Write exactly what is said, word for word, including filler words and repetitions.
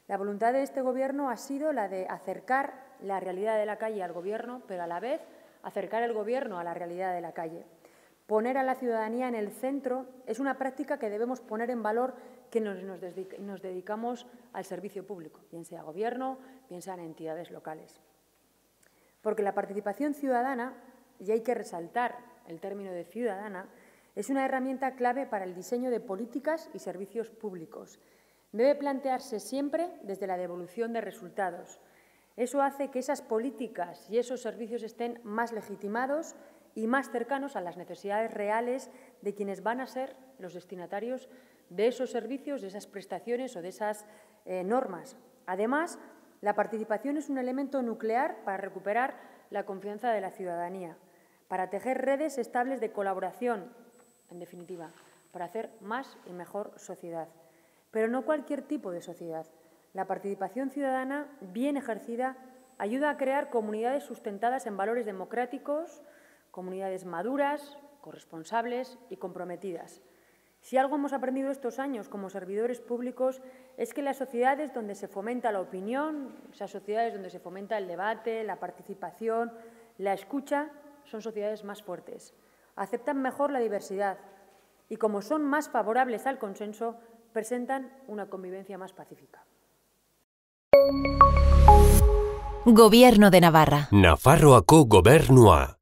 La voluntad de este Gobierno ha sido la de acercar la realidad de la calle al Gobierno, pero a la vez acercar el Gobierno a la realidad de la calle. Poner a la ciudadanía en el centro es una práctica que debemos poner en valor que nos, nos, nos dedicamos al servicio público, bien sea Gobierno, bien sean entidades locales. Porque la participación ciudadana, y hay que resaltar el término de ciudadana, es una herramienta clave para el diseño de políticas y servicios públicos. Debe plantearse siempre desde la devolución de resultados. Eso hace que esas políticas y esos servicios estén más legitimados y más cercanos a las necesidades reales de quienes van a ser los destinatarios de esos servicios, de esas prestaciones o de esas eh, normas. Además, la participación es un elemento nuclear para recuperar la confianza de la ciudadanía, para tejer redes estables de colaboración, en definitiva, para hacer más y mejor sociedad. Pero no cualquier tipo de sociedad. La participación ciudadana, bien ejercida, ayuda a crear comunidades sustentadas en valores democráticos, comunidades maduras, corresponsables y comprometidas. Si algo hemos aprendido estos años como servidores públicos es que las sociedades donde se fomenta la opinión, esas sociedades donde se fomenta el debate, la participación, la escucha, son sociedades más fuertes, aceptan mejor la diversidad y, como son más favorables al consenso, presentan una convivencia más pacífica. Gobierno de Navarra. Nafarroako Gobernua.